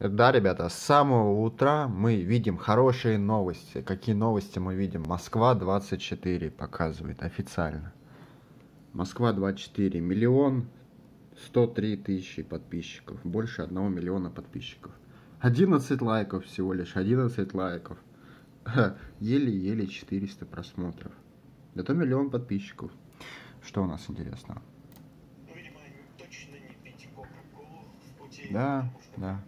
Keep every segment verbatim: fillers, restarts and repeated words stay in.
Да, ребята, с самого утра мы видим хорошие новости. Какие новости мы видим? Москва двадцать четыре показывает официально. Москва двадцать четыре. Миллион сто три тысячи подписчиков. Больше одного миллиона подписчиков. одиннадцать лайков всего лишь. одиннадцать лайков. Еле-еле четыреста просмотров. Это миллион подписчиков. Что у нас интересного? Да, да.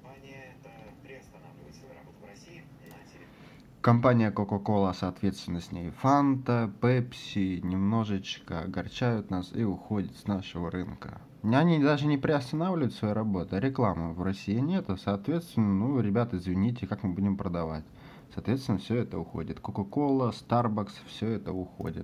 Компания Coca-Cola, соответственно, с ней Fanta, Pepsi немножечко огорчают нас и уходят с нашего рынка. Они даже не приостанавливают свою работу, а рекламы в России нету, соответственно, ну, ребята, извините, как мы будем продавать? Соответственно, все это уходит. Coca-Cola, Starbucks, все это уходит.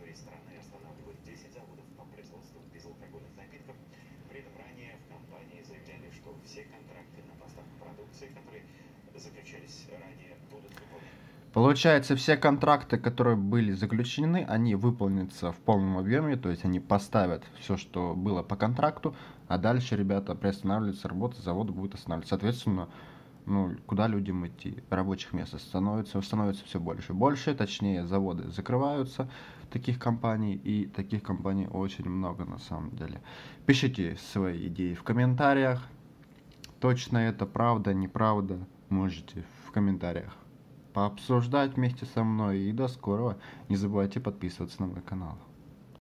Получается, все контракты, которые были заключены, они выполнятся в полном объеме, то есть они поставят все, что было по контракту, а дальше, ребята, приостанавливается работа, завод будет останавливаться. Соответственно, ну, куда людям идти? Рабочих мест становится, становится все больше и больше, точнее, заводы закрываются, таких компаний, и таких компаний очень много на самом деле. Пишите свои идеи в комментариях, точно это правда, неправда, можете в комментариях пообсуждать вместе со мной. И до скорого. Не забывайте подписываться на мой канал.